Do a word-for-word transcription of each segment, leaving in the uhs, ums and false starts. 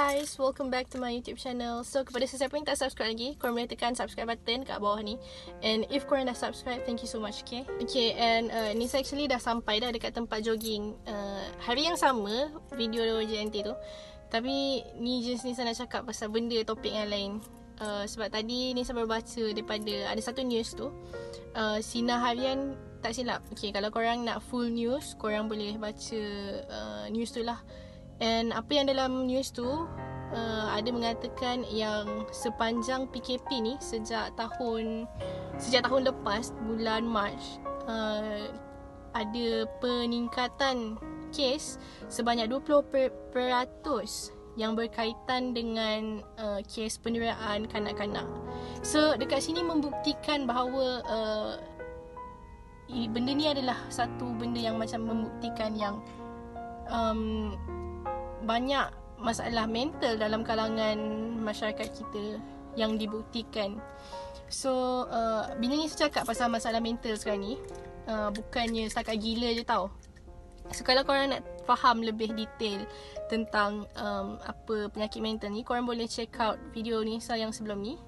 guys, welcome back to my YouTube channel. So kepada sesiapa yang tak subscribe lagi, korang boleh tekan subscribe button kat bawah ni. And if korang dah subscribe, thank you so much, okay? Okay, and uh, ni saya actually dah sampai dah dekat tempat jogging uh, hari yang sama video J N T tu. Tapi ni jenis ni saya nak cakap pasal benda topik yang lain. uh, Sebab tadi ni saya baru baca daripada ada satu news tu, uh, sinar harian tak silap. Okay, kalau korang nak full news, korang boleh baca uh, news tu lah. And apa yang dalam news tu uh, ada mengatakan yang sepanjang P K P ni sejak tahun sejak tahun lepas bulan Mac uh, ada peningkatan kes sebanyak dua puluh peratus yang berkaitan dengan uh, kes penderaan kanak-kanak. So dekat sini membuktikan bahawa uh, benda ni adalah satu benda yang macam membuktikan yang um, banyak masalah mental dalam kalangan masyarakat kita yang dibuktikan. So uh, bila ni saya cakap pasal masalah mental sekarang ni, uh, bukannya setakat gila je tau. So kalau korang nak faham lebih detail tentang um, apa penyakit mental ni, korang boleh check out video ni saya yang sebelum ni.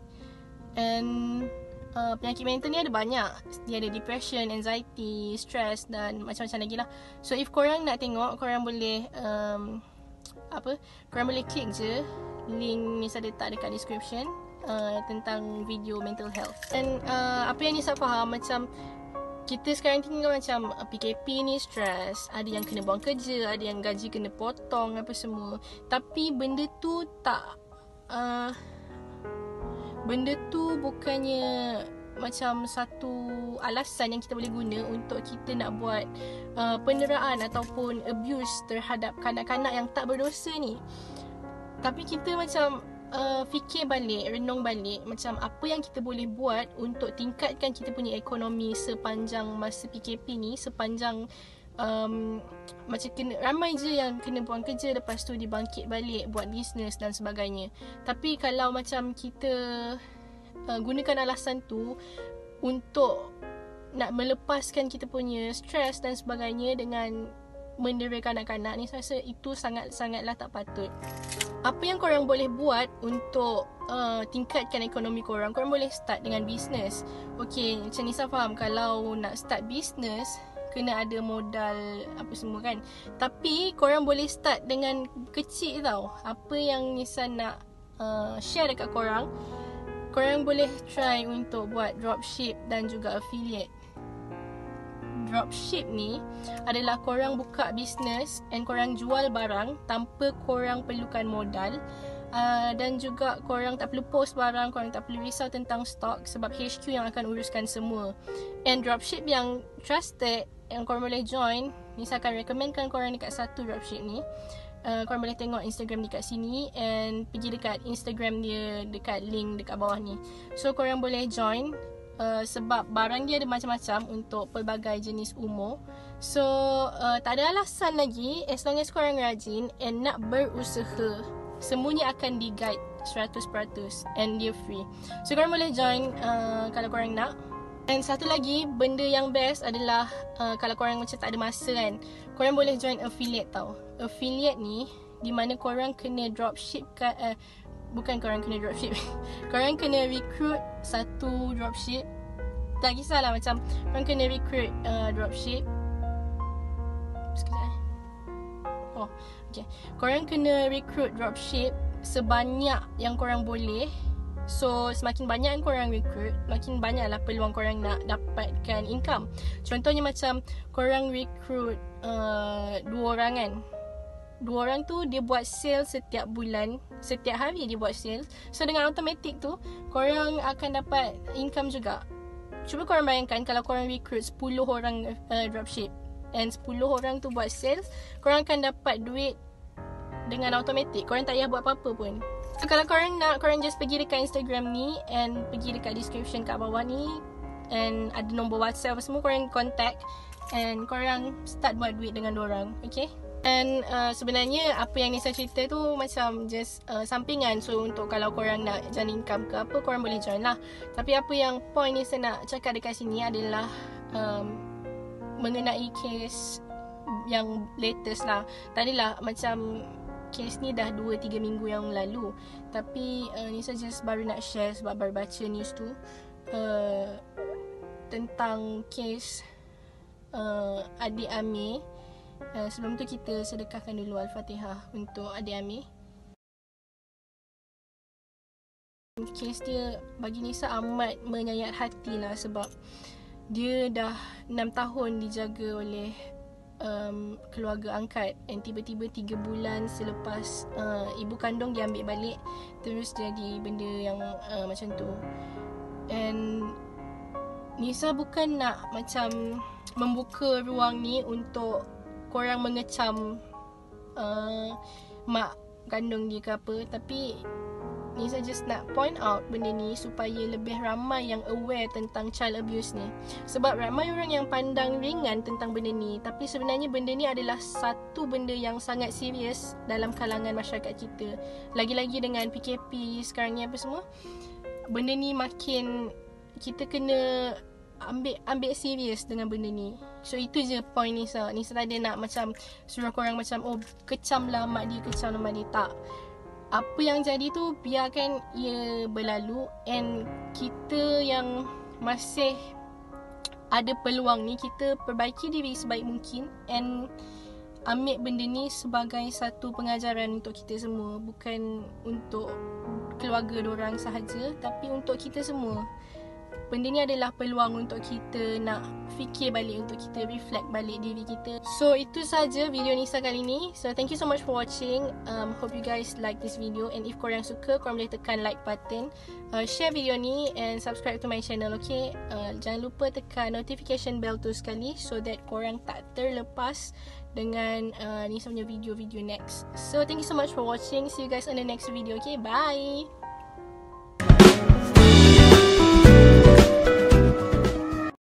And uh, penyakit mental ni ada banyak. Dia ada depression, anxiety, stress dan macam-macam lagi lah. So if korang nak tengok, korang boleh um, apa korang boleh klik je link ni saya letak dekat description uh, tentang video mental health. Dan uh, apa yang ni saya faham, macam kita sekarang tinggal macam P K P ni stres, ada yang kena buang kerja, ada yang gaji kena potong apa semua. Tapi benda tu tak uh, benda tu bukannya macam satu alasan yang kita boleh guna untuk kita nak buat uh, penderaan ataupun abuse terhadap kanak-kanak yang tak berdosa ni. Tapi kita macam uh, fikir balik, renung balik macam apa yang kita boleh buat untuk tingkatkan kita punya ekonomi sepanjang masa P K P ni, sepanjang um, macam kena, ramai je yang kena buang kerja, lepas tu dibangkit balik buat bisnes dan sebagainya. Tapi kalau macam kita Uh, gunakan alasan tu untuk nak melepaskan kita punya stres dan sebagainya dengan mendera kanak-kanak ni, saya rasa itu sangat-sangatlah tak patut. Apa yang korang boleh buat untuk uh, tingkatkan ekonomi korang? Korang boleh start dengan bisnes. Okay, macam Nisa faham kalau nak start bisnes kena ada modal apa semua kan. Tapi korang boleh start dengan kecil tau. Apa yang Nisa nak uh, share dekat korang, korang boleh try untuk buat dropship dan juga affiliate. Dropship ni adalah korang buka bisnes and korang jual barang tanpa korang perlukan modal. Uh, dan juga korang tak perlu post barang, korang tak perlu risau tentang stok sebab H Q yang akan uruskan semua. And dropship yang trusted yang korang boleh join, Nisa akan recommendkan korang dekat satu dropship ni. Uh, korang boleh tengok Instagram dekat sini and pergi dekat Instagram dia dekat link dekat bawah ni. So korang boleh join uh, sebab barang dia ada macam-macam untuk pelbagai jenis umur. So uh, tak ada alasan lagi, as long as korang rajin and nak berusaha, semuanya akan di-guide seratus peratus and dia free. So korang boleh join uh, kalau korang nak. Dan satu lagi, benda yang best adalah uh, kalau korang macam tak ada masa kan, korang boleh join affiliate tau. Affiliate ni di mana korang kena dropship kan, uh, bukan korang kena dropship korang kena recruit satu dropship. Tak kisahlah, macam korang kena recruit uh, dropship. Sekejap eh Oh, okay. Korang kena recruit dropship sebanyak yang korang boleh. So semakin banyak yang korang recruit, makin banyaklah peluang korang nak dapatkan income. Contohnya macam korang recruit uh, dua orang kan, dua orang tu dia buat sale setiap bulan, setiap hari dia buat sale. So dengan automatic tu korang akan dapat income juga. Cuba korang bayangkan kalau korang recruit sepuluh orang uh, dropship and sepuluh orang tu buat sales, korang akan dapat duit dengan automatic. Korang tak payah buat apa-apa pun. So kalau korang nak, korang just pergi dekat Instagram ni and pergi dekat description kat bawah ni and ada nombor WhatsApp semua, korang contact and korang start buat duit dengan dorang. Okay? And uh, sebenarnya apa yang Nisa cerita tu macam just uh, sampingan. So untuk kalau korang nak jana income ke apa, korang boleh join lah. Tapi apa yang point Nisa nak cakap dekat sini adalah um, mengenai kes yang latest lah. Tadilah macam kes ni dah dua tiga minggu yang lalu. Tapi uh, Nisa just baru nak share sebab baru baca news tu uh, tentang kes uh, Adik Amir. uh, Sebelum tu kita sedekahkan dulu al-fatihah untuk Adik Amir. Kes dia bagi Nisa amat menyayat hati lah, sebab dia dah enam tahun dijaga oleh um, keluarga angkat, dan tiba-tiba tiga bulan selepas uh, ibu kandung dia ambil balik, terus jadi benda yang uh, macam tu. And Nisa bukan nak macam membuka ruang ni untuk korang mengecam uh, mak kandung dia ke apa, tapi Nisa just nak point out benda ni supaya lebih ramai yang aware tentang child abuse ni. Sebab ramai orang yang pandang ringan tentang benda ni, tapi sebenarnya benda ni adalah satu benda yang sangat serius dalam kalangan masyarakat kita. Lagi-lagi dengan P K P sekarang ni apa semua, benda ni makin kita kena ambil ambil serius dengan benda ni. So itu je point Nisa. Nisa tak ada nak macam suruh korang macam oh kecam lah mak dia, kecam lah mak dia. Tak. Apa yang jadi tu biarkan ia berlalu, and kita yang masih ada peluang ni, kita perbaiki diri sebaik mungkin and ambil benda ni sebagai satu pengajaran untuk kita semua, bukan untuk keluarga dorang sahaja, tapi untuk kita semua. Benda ni adalah peluang untuk kita nak fikir balik, untuk kita reflect balik diri kita. So itu saja video Nisa kali ni. So thank you so much for watching. um, Hope you guys like this video, and if korang suka, korang boleh tekan like button, uh, share video ni and subscribe to my channel, okay? uh, Jangan lupa tekan notification bell tu sekali, so that korang tak terlepas dengan uh, Nisa punya video-video next. So thank you so much for watching. See you guys on the next video, okay? Bye.